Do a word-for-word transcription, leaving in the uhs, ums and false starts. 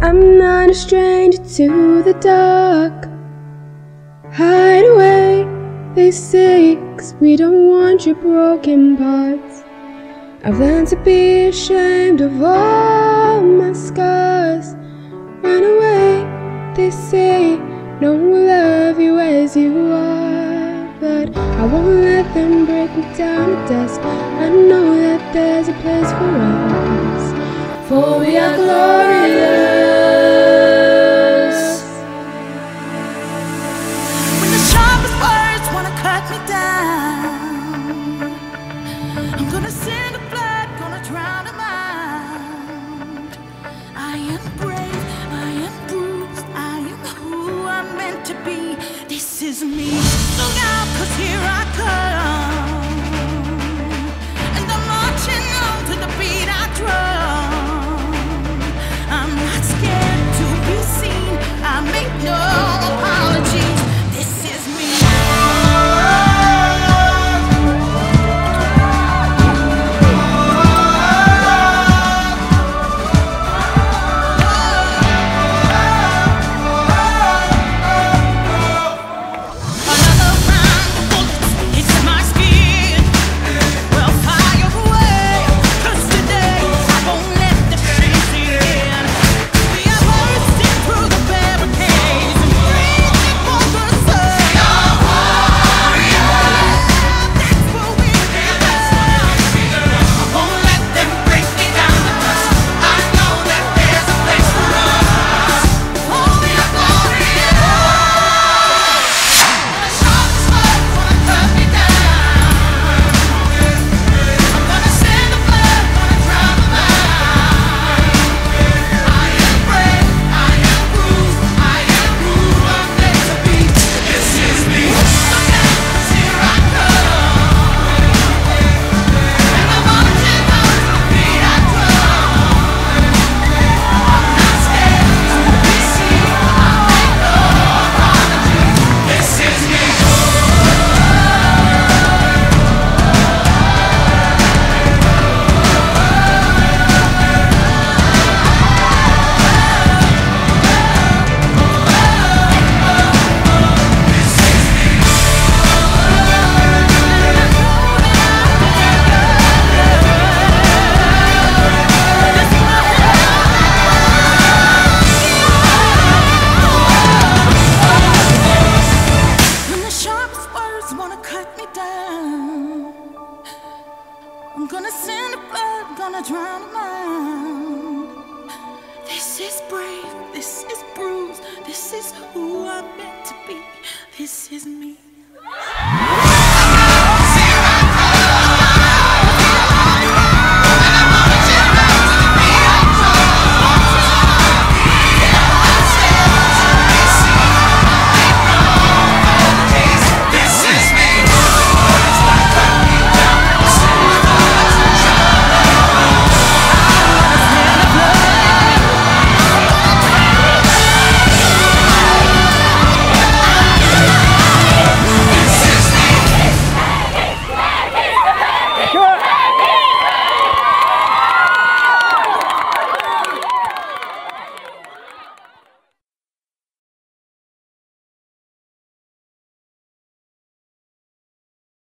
I'm not a stranger to the dark. Hide away, they say, 'cause we don't want your broken parts. I've learned to be ashamed of all my scars. Run away, they say, no one will love you as you are. But I won't let them break me down to dust. I know that there's a place for us, for we are glorious. When the sharpest words wanna cut me down, I'm gonna send a flood, gonna drown them out. I am brave, I am bruised, I am who I'm meant to be. This is me. Look out, 'cause here I come, and I'm marching on to the beat I drum. I'm not scared to be seen, I make no apologies. This is me. I'm gonna send a flood, gonna drown them out. This is brave, this is bruised, this is who I'm meant to be. This is me.